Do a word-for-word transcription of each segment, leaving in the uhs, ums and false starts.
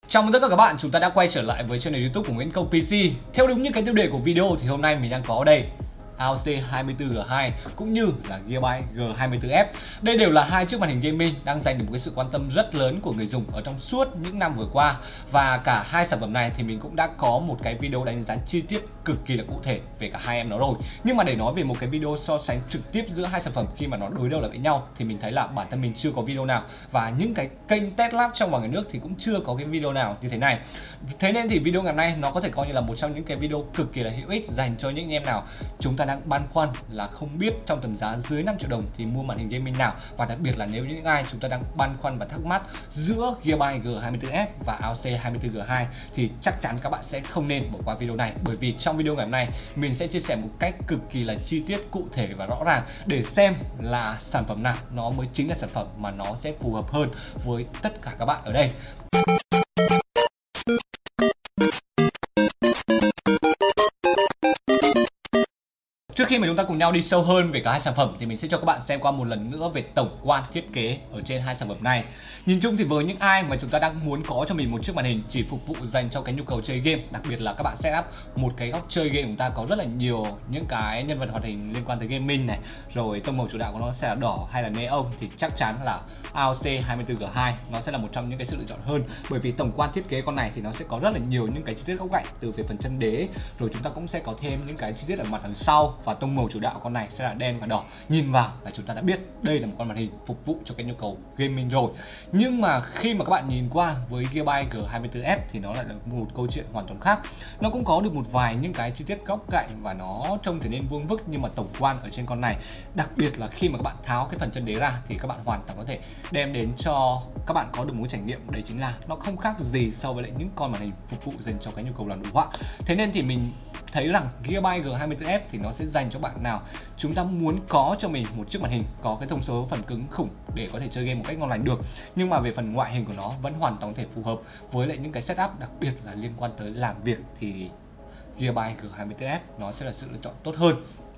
Chào mừng tất cả các bạn, chúng ta đã quay trở lại với channel YouTube của Nguyễn Công pê xê. Theo đúng như cái tiêu đề của video thì hôm nay mình đang có ở đây a o xê hai mươi tư G hai cũng như là Gigabyte G hai mươi tư F. Đây đều là hai chiếc màn hình gaming đang giành được một cái sự quan tâm rất lớn của người dùng ở trong suốt những năm vừa qua. Và cả hai sản phẩm này thì mình cũng đã có một cái video đánh giá chi tiết cực kỳ là cụ thể về cả hai em nó rồi. Nhưng mà để nói về một cái video so sánh trực tiếp giữa hai sản phẩm khi mà nó đối đầu lại với nhau thì mình thấy là bản thân mình chưa có video nào, và những cái kênh test lab trong và ngoài nước thì cũng chưa có cái video nào như thế này. Thế nên thì video ngày hôm nay nó có thể coi như là một trong những cái video cực kỳ là hữu ích dành cho những anh em nào chúng ta đang băn khoăn là không biết trong tầm giá dưới năm triệu đồng thì mua màn hình gaming nào, và đặc biệt là nếu những ai chúng ta đang băn khoăn và thắc mắc giữa Gigabyte G hai mươi tư F và a o xê hai mươi tư G hai thì chắc chắn các bạn sẽ không nên bỏ qua video này, bởi vì trong video ngày hôm nay mình sẽ chia sẻ một cách cực kỳ là chi tiết, cụ thể và rõ ràng để xem là sản phẩm nào nó mới chính là sản phẩm mà nó sẽ phù hợp hơn với tất cả các bạn ở đây. Trước khi mà chúng ta cùng nhau đi sâu hơn về cả hai sản phẩm thì mình sẽ cho các bạn xem qua một lần nữa về tổng quan thiết kế ở trên hai sản phẩm này. Nhìn chung thì với những ai mà chúng ta đang muốn có cho mình một chiếc màn hình chỉ phục vụ dành cho cái nhu cầu chơi game, đặc biệt là các bạn setup một cái góc chơi game, chúng ta có rất là nhiều những cái nhân vật hoạt hình liên quan tới gaming này, rồi tông màu chủ đạo của nó sẽ là đỏ hay là neon, thì chắc chắn là a o xê hai mươi tư G hai nó sẽ là một trong những cái sự lựa chọn hơn, bởi vì tổng quan thiết kế con này thì nó sẽ có rất là nhiều những cái chi tiết góc cạnh từ về phần chân đế, rồi chúng ta cũng sẽ có thêm những cái chi tiết ở mặt đằng sau, và tông màu chủ đạo con này sẽ là đen và đỏ. Nhìn vào là chúng ta đã biết đây là một con màn hình phục vụ cho cái nhu cầu gaming rồi. Nhưng mà khi mà các bạn nhìn qua với Gigabyte G hai mươi tư F thì nó lại là một câu chuyện hoàn toàn khác. Nó cũng có được một vài những cái chi tiết góc cạnh và nó trông trở nên vuông vức, nhưng mà tổng quan ở trên con này, đặc biệt là khi mà các bạn tháo cái phần chân đế ra thì các bạn hoàn toàn có thể đem đến cho các bạn có được một trải nghiệm, đấy chính là nó không khác gì so với lại những con màn hình phục vụ dành cho cái nhu cầu làm đồ họa. Thế nên thì mình thấy rằng Gigabyte G hai mươi tư F thì nó sẽ dành cho bạn nào chúng ta muốn có cho mình một chiếc màn hình có cái thông số phần cứng khủng để có thể chơi game một cách ngon lành được, nhưng mà về phần ngoại hình của nó vẫn hoàn toàn có thể phù hợp với lại những cái setup đặc biệt là liên quan tới làm việc, thì Gigabyte G hai mươi tư F nó sẽ là sự lựa chọn tốt hơn.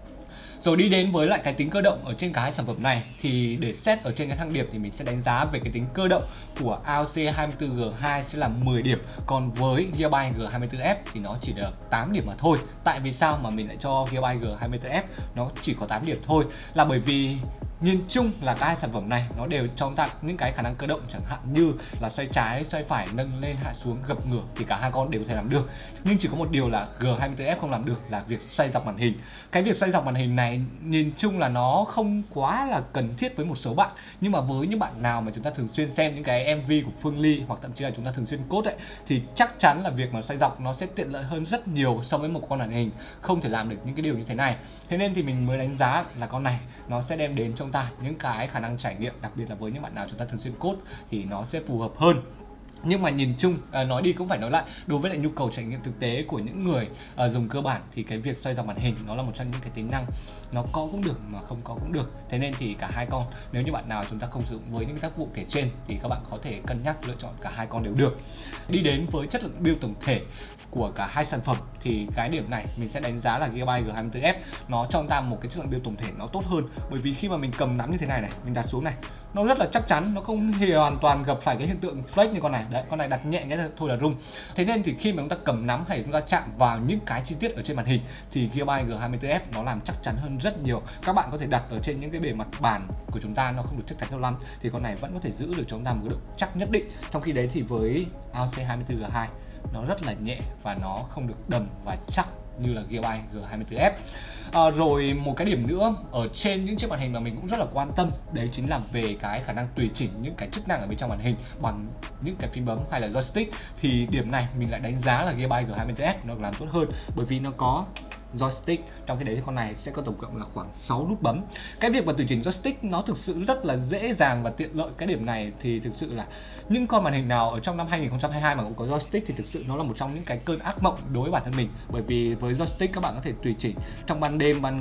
Rồi đi đến với lại cái tính cơ động ở trên cả hai sản phẩm này thì để xét ở trên cái thang điểm thì mình sẽ đánh giá về cái tính cơ động của a o xê hai mươi tư G hai sẽ là mười điểm, còn với Gigabyte G hai mươi tư F thì nó chỉ được tám điểm mà thôi. Tại vì sao mà mình lại cho Gigabyte G hai mươi tư F nó chỉ có tám điểm thôi? Là bởi vì nhìn chung là cả hai sản phẩm này nó đều cho tặng những cái khả năng cơ động, chẳng hạn như là xoay trái, xoay phải, nâng lên, hạ xuống, gập ngửa thì cả hai con đều có thể làm được. Nhưng chỉ có một điều là G hai mươi tư F không làm được là việc xoay dọc màn hình. Cái việc xoay dọc màn hình này nhìn chung là nó không quá là cần thiết với một số bạn, nhưng mà với những bạn nào mà chúng ta thường xuyên xem những cái em vê của Phương Ly, hoặc thậm chí là chúng ta thường xuyên code ấy, thì chắc chắn là việc mà xoay dọc nó sẽ tiện lợi hơn rất nhiều so với một con màn hình không thể làm được những cái điều như thế này. Thế nên thì mình mới đánh giá là con này nó sẽ đem đến cho chúng ta những cái khả năng trải nghiệm, đặc biệt là với những bạn nào chúng ta thường xuyên code thì nó sẽ phù hợp hơn. Nhưng mà nhìn chung, à, nói đi cũng phải nói lại, đối với lại nhu cầu trải nghiệm thực tế của những người à, dùng cơ bản thì cái việc xoay dọc màn hình nó là một trong những cái tính năng nó có cũng được mà không có cũng được. Thế nên thì cả hai con, nếu như bạn nào chúng ta không sử dụng với những tác vụ kể trên thì các bạn có thể cân nhắc lựa chọn cả hai con đều được. Đi đến với chất lượng build tổng thể của cả hai sản phẩm thì cái điểm này mình sẽ đánh giá là Gigabyte G hai mươi tư F nó cho ta một cái chất lượng build tổng thể nó tốt hơn, bởi vì khi mà mình cầm nắm như thế này này, mình đặt xuống này, nó rất là chắc chắn, nó không hề hoàn toàn gặp phải cái hiện tượng flex như con này. Đấy, con này đặt nhẹ cái thôi là rung. Thế nên thì khi mà chúng ta cầm nắm hay chúng ta chạm vào những cái chi tiết ở trên màn hình thì Gigabyte G hai mươi tư F nó làm chắc chắn hơn rất nhiều. Các bạn có thể đặt ở trên những cái bề mặt bàn của chúng ta nó không được chắc chắn cho lắm thì con này vẫn có thể giữ được cho chúng ta một cái độ chắc nhất định. Trong khi đấy thì với a o xê hai mươi tư G hai nó rất là nhẹ và nó không được đầm và chắc như là Gigabyte G hai mươi tư F. À, rồi một cái điểm nữa ở trên những chiếc màn hình mà mình cũng rất là quan tâm, đấy chính là về cái khả năng tùy chỉnh những cái chức năng ở bên trong màn hình bằng những cái phím bấm hay là joystick, thì điểm này mình lại đánh giá là Gigabyte G hai mươi tư F nó làm tốt hơn, bởi vì nó có joystick. Trong khi đấy thì con này sẽ có tổng cộng là khoảng sáu nút bấm. Cái việc mà tùy chỉnh joystick nó thực sự rất là dễ dàng và tiện lợi. Cái điểm này thì thực sự là những con màn hình nào ở trong năm hai nghìn không trăm hai mươi hai mà cũng có joystick thì thực sự nó là một trong những cái cơn ác mộng đối với bản thân mình, bởi vì với joystick các bạn có thể tùy chỉnh trong ban đêm, ban ngày,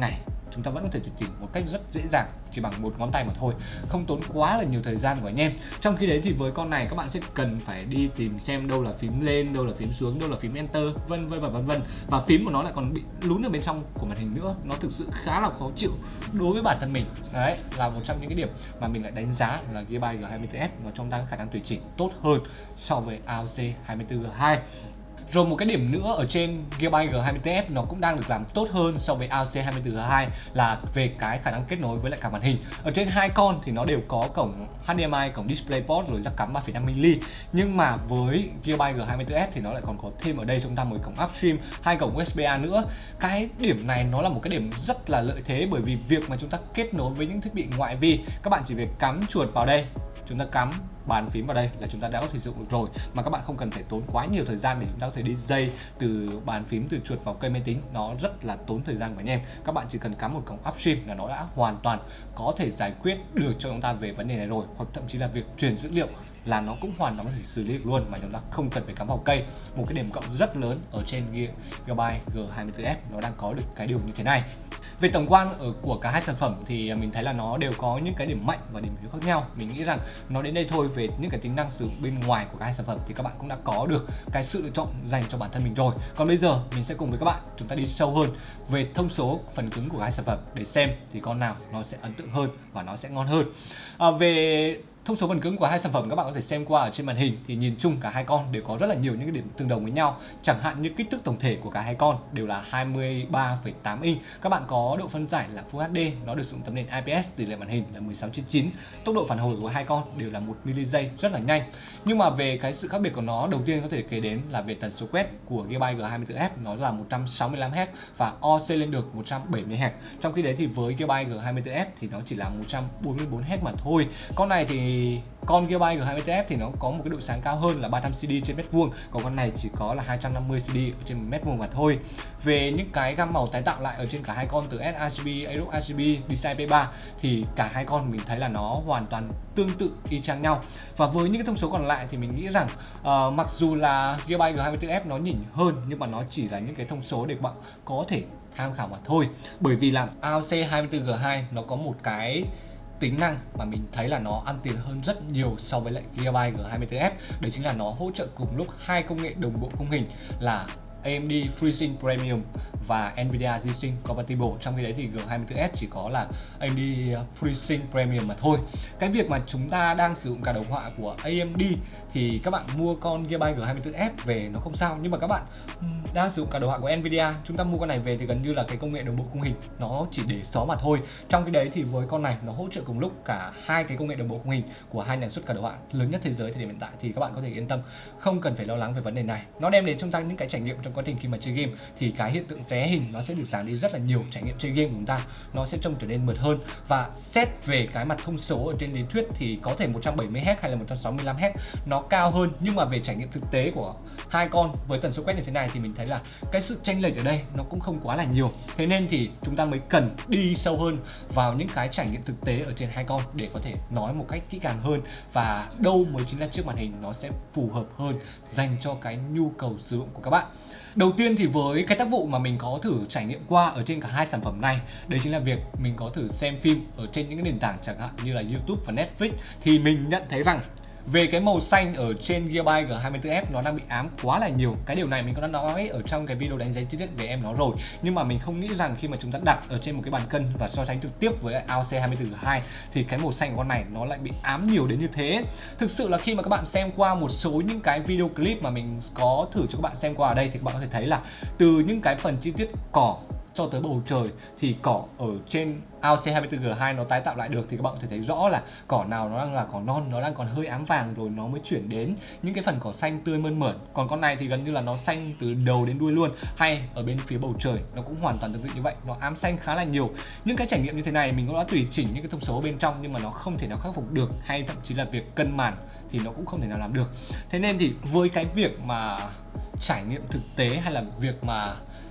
chúng ta vẫn có thể tùy chỉnh một cách rất dễ dàng chỉ bằng một ngón tay mà thôi, không tốn quá là nhiều thời gian của anh em. Trong khi đấy thì với con này các bạn sẽ cần phải đi tìm xem đâu là phím lên, đâu là phím xuống, đâu là phím enter, vân vân và vân vân. Và phím của nó lại còn bị lún ở bên trong của màn hình nữa, nó thực sự khá là khó chịu đối với bản thân mình. Đấy là một trong những cái điểm mà mình lại đánh giá là Gearbike G hai mươi tư F nó trong đang khả năng tùy chỉnh tốt hơn so với a o xê hai mươi tư G hai. Rồi một cái điểm nữa ở trên Gearbike G hai mươi tư F nó cũng đang được làm tốt hơn so với a o xê hai mươi tư G hai là về cái khả năng kết nối với lại cả màn hình. Ở trên hai con thì nó đều có cổng H D M I, cổng DisplayPort rồi jack cắm ba phẩy năm mi-li-mét. Nhưng mà với Gearbike G hai mươi tư F thì nó lại còn có thêm ở đây chúng ta một cổng Upstream, hai cổng u ét bê A nữa. Cái điểm này nó là một cái điểm rất là lợi thế, bởi vì việc mà chúng ta kết nối với những thiết bị ngoại vi, các bạn chỉ việc cắm chuột vào đây, chúng ta cắm bàn phím vào đây là chúng ta đã có thể sử dụng được rồi, mà các bạn không cần phải tốn quá nhiều thời gian để chúng ta có thể đi dây từ bàn phím, từ chuột vào cây máy tính, nó rất là tốn thời gian của anh em. Các bạn chỉ cần cắm một cổng Upstream là nó đã hoàn toàn có thể giải quyết được cho chúng ta về vấn đề này rồi, hoặc thậm chí là việc truyền dữ liệu là nó cũng hoàn toàn có thể xử lý được luôn mà chúng ta không cần phải cắm vào cây. Một cái điểm cộng rất lớn ở trên Gearbike G hai mươi tư F nó đang có được cái điều như thế này. Về tổng quan ở của cả hai sản phẩm thì mình thấy là nó đều có những cái điểm mạnh và điểm yếu khác nhau. Mình nghĩ rằng nó đến đây thôi, về những cái tính năng sử dụng bên ngoài của cả hai sản phẩm thì các bạn cũng đã có được cái sự lựa chọn dành cho bản thân mình rồi. Còn bây giờ mình sẽ cùng với các bạn chúng ta đi sâu hơn về thông số phần cứng của hai sản phẩm để xem thì con nào nó sẽ ấn tượng hơn và nó sẽ ngon hơn. À, về thông số phần cứng của hai sản phẩm các bạn có thể xem qua ở trên màn hình thì nhìn chung cả hai con đều có rất là nhiều những cái điểm tương đồng với nhau. Chẳng hạn như kích thước tổng thể của cả hai con đều là hai mươi ba phẩy tám inch. Các bạn có độ phân giải là Full hát đê, nó được sử dụng tấm nền I P S, tỷ lệ màn hình là mười sáu trên chín. Tốc độ phản hồi của hai con đều là một mi-li-giây, rất là nhanh. Nhưng mà về cái sự khác biệt của nó, đầu tiên có thể kể đến là về tần số quét của Gearbike G hai mươi tư F nó là một trăm sáu mươi lăm héc và o xê lên được một trăm bảy mươi héc. Trong khi đấy thì với Gearbike G hai mươi tư F thì nó chỉ là một trăm bốn mươi bốn héc mà thôi. Con này thì con Gearbike G hai mươi tư F thì nó có một cái độ sáng cao hơn là ba trăm xê đê trên mét vuông, còn con này chỉ có là hai trăm năm mươi xê đê ở trên mét vuông mà thôi. Về những cái gam màu tái tạo lại ở trên cả hai con từ ét rờ giê bê, Aerox rờ giê bê, đê xi i pê ba thì cả hai con mình thấy là nó hoàn toàn tương tự y chang nhau. Và với những cái thông số còn lại thì mình nghĩ rằng uh, mặc dù là Gearbike G hai mươi tư F nó nhỉnh hơn nhưng mà nó chỉ là những cái thông số để các bạn có thể tham khảo mà thôi. Bởi vì là a o xê hai mươi tư G hai nó có một cái tính năng mà mình thấy là nó ăn tiền hơn rất nhiều so với lại Gearbike G hai mươi tư F. Đấy chính là nó hỗ trợ cùng lúc hai công nghệ đồng bộ khung hình là a em đê FreeSync Premium và Nvidia G-Sync Compatible. Trong khi đấy thì G hai mươi tư F chỉ có là a em đê FreeSync Premium mà thôi. Cái việc mà chúng ta đang sử dụng cả đầu họa của a em đê thì các bạn mua con Gearbike G hai mươi tư F về nó không sao, nhưng mà các bạn đang sử dụng cả đầu họa của Nvidia, chúng ta mua con này về thì gần như là cái công nghệ đồng bộ khung hình nó chỉ để xó mà thôi. Trong khi đấy thì với con này nó hỗ trợ cùng lúc cả hai cái công nghệ đồng bộ khung hình của hai nhà xuất cả đầu họa lớn nhất thế giới thời điểm hiện tại, thì các bạn có thể yên tâm, không cần phải lo lắng về vấn đề này. Nó đem đến chúng ta những cái trải nghiệm trong quá trình khi mà chơi game thì cái hiện tượng xé hình nó sẽ được giảm đi rất là nhiều. Trải nghiệm chơi game của chúng ta nó sẽ trông trở nên mượt hơn. Và xét về cái mặt thông số ở trên lý thuyết thì có thể một trăm bảy mươi héc hay là một trăm sáu mươi lăm héc nó cao hơn, nhưng mà về trải nghiệm thực tế của hai con với tần số quét như thế này thì mình thấy là cái sự chênh lệch ở đây nó cũng không quá là nhiều. Thế nên thì chúng ta mới cần đi sâu hơn vào những cái trải nghiệm thực tế ở trên hai con để có thể nói một cách kỹ càng hơn và đâu mới chính là chiếc màn hình nó sẽ phù hợp hơn dành cho cái nhu cầu sử dụng của các bạn. Đầu tiên thì với cái tác vụ mà mình có thử trải nghiệm qua ở trên cả hai sản phẩm này, đấy chính là việc mình có thử xem phim ở trên những cái nền tảng chẳng hạn như là YouTube và Netflix, thì mình nhận thấy rằng về cái màu xanh ở trên Gearbike G hai mươi tư F nó đang bị ám quá là nhiều. Cái điều này mình cũng đã nói ở trong cái video đánh giá chi tiết về em nó rồi, nhưng mà mình không nghĩ rằng khi mà chúng ta đặt ở trên một cái bàn cân và so sánh trực tiếp với a o xê hai mươi tư G hai thì cái màu xanh của con này nó lại bị ám nhiều đến như thế. Thực sự là khi mà các bạn xem qua một số những cái video clip mà mình có thử cho các bạn xem qua ở đây thì các bạn có thể thấy là từ những cái phần chi tiết cỏ cho tới bầu trời thì cỏ ở trên a o xê hai mươi tư G hai nó tái tạo lại được, thì các bạn có thể thấy rõ là cỏ nào nó đang là cỏ non, nó đang còn hơi ám vàng rồi nó mới chuyển đến những cái phần cỏ xanh tươi mơn mởn. Còn con này thì gần như là nó xanh từ đầu đến đuôi luôn. Hay ở bên phía bầu trời nó cũng hoàn toàn tương tự như vậy, nó ám xanh khá là nhiều. Những cái trải nghiệm như thế này mình cũng đã tùy chỉnh những cái thông số bên trong nhưng mà nó không thể nào khắc phục được, hay thậm chí là việc cân màn thì nó cũng không thể nào làm được. Thế nên thì với cái việc mà trải nghiệm thực tế hay là việc mà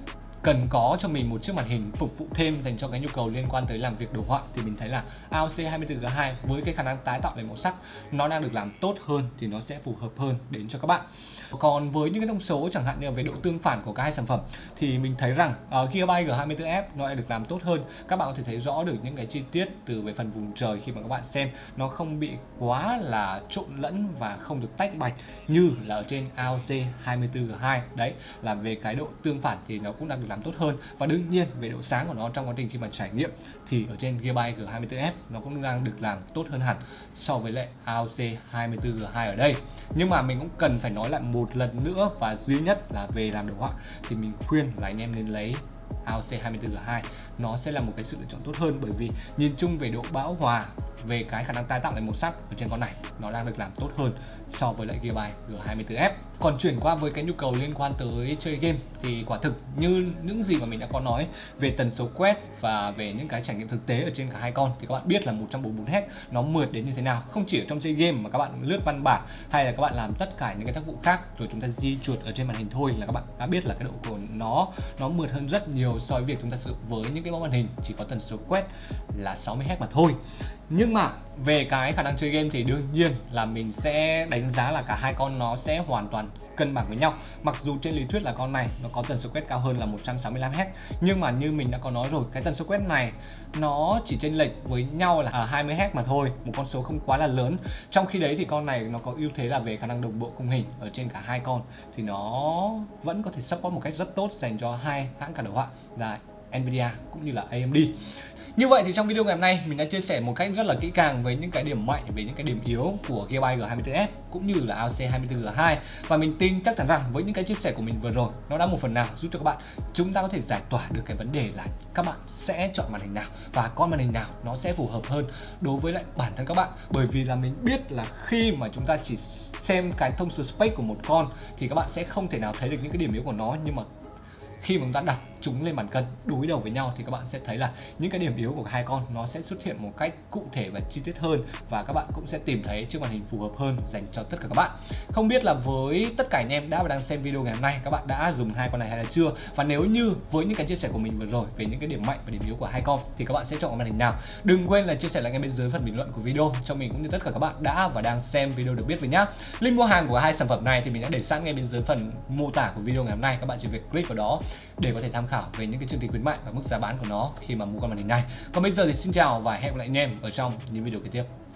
cần có cho mình một chiếc màn hình phục vụ thêm dành cho cái nhu cầu liên quan tới làm việc đồ họa, thì mình thấy là a o xê hai mươi tư G hai với cái khả năng tái tạo lại màu sắc nó đang được làm tốt hơn thì nó sẽ phù hợp hơn đến cho các bạn. Còn với những cái thông số chẳng hạn như là về độ tương phản của cả hai sản phẩm thì mình thấy rằng uh, Gigabyte G hai mươi tư F nó lại được làm tốt hơn. Các bạn có thể thấy rõ được những cái chi tiết từ về phần vùng trời khi mà các bạn xem, nó không bị quá là trộn lẫn và không được tách bạch như là ở trên a o xê hai mươi tư G hai. Đấy là về cái độ tương phản thì nó cũng đang được làm tốt hơn, và đương nhiên về độ sáng của nó trong quá trình khi mà trải nghiệm thì ở trên Gigabyte G hai mươi tư F nó cũng đang được làm tốt hơn hẳn so với lại a o xê hai mươi tư G hai ở đây. Nhưng mà mình cũng cần phải nói lại một lần nữa và duy nhất là về làm đồ họa thì mình khuyên là anh em nên lấy a o xê hai mươi tư G hai, nó sẽ là một cái sự lựa chọn tốt hơn, bởi vì nhìn chung về độ bão hòa, về cái khả năng tái tạo lại màu sắc ở trên con này nó đang được làm tốt hơn so với lại Gigabyte G hai mươi tư F. Còn chuyển qua với cái nhu cầu liên quan tới chơi game thì quả thực như những gì mà mình đã có nói về tần số quét và về những cái trải nghiệm thực tế ở trên cả hai con thì các bạn biết là một trăm bốn mươi tư héc nó mượt đến như thế nào. Không chỉ ở trong chơi game mà các bạn lướt văn bản hay là các bạn làm tất cả những cái tác vụ khác rồi chúng ta di chuột ở trên màn hình thôi là các bạn đã biết là cái độ của nó nó mượt hơn rất nhiều so với việc chúng ta sử dụng với những cái mẫu màn hình chỉ có tần số quét là sáu mươi héc mà thôi. Nhưng mà về cái khả năng chơi game thì đương nhiên là mình sẽ đánh giá là cả hai con nó sẽ hoàn toàn cân bằng với nhau. Mặc dù trên lý thuyết là con này nó có tần số quét cao hơn là một trăm sáu mươi lăm héc, nhưng mà như mình đã có nói rồi, cái tần số quét này nó chỉ chênh lệch với nhau là hai mươi héc mà thôi, một con số không quá là lớn. Trong khi đấy thì con này nó có ưu thế là về khả năng đồng bộ khung hình ở trên cả hai con thì nó vẫn có thể support một cách rất tốt dành cho hai hãng cả đồ họa là Nvidia cũng như là a em đê. Như vậy thì trong video ngày hôm nay mình đã chia sẻ một cách rất là kỹ càng về những cái điểm mạnh, về những cái điểm yếu của Gigabyte G hai mươi tư F cũng như là a o xê hai mươi tư G hai, và mình tin chắc chắn rằng với những cái chia sẻ của mình vừa rồi nó đã một phần nào giúp cho các bạn chúng ta có thể giải tỏa được cái vấn đề là các bạn sẽ chọn màn hình nào và con màn hình nào nó sẽ phù hợp hơn đối với lại bản thân các bạn. Bởi vì là mình biết là khi mà chúng ta chỉ xem cái thông số spec của một con thì các bạn sẽ không thể nào thấy được những cái điểm yếu của nó, nhưng mà khi mà chúng ta đặt chúng lên bàn cân đối đầu với nhau thì các bạn sẽ thấy là những cái điểm yếu của hai con nó sẽ xuất hiện một cách cụ thể và chi tiết hơn, và các bạn cũng sẽ tìm thấy chiếc màn hình phù hợp hơn dành cho tất cả các bạn. Không biết là với tất cả anh em đã và đang xem video ngày hôm nay các bạn đã dùng hai con này hay là chưa, và nếu như với những cái chia sẻ của mình vừa rồi về những cái điểm mạnh và điểm yếu của hai con thì các bạn sẽ chọn màn hình nào, đừng quên là chia sẻ lại ngay bên dưới phần bình luận của video cho mình cũng như tất cả các bạn đã và đang xem video được biết với nhá. Link mua hàng của hai sản phẩm này thì mình đã để sẵn ngay bên dưới phần mô tả của video ngày hôm nay, các bạn chỉ việc click vào đó để có thể tham khảo về những cái chương trình khuyến mại và mức giá bán của nó khi mà mua con màn hình này. Còn bây giờ thì xin chào và hẹn gặp lại anh em ở trong những video kế tiếp.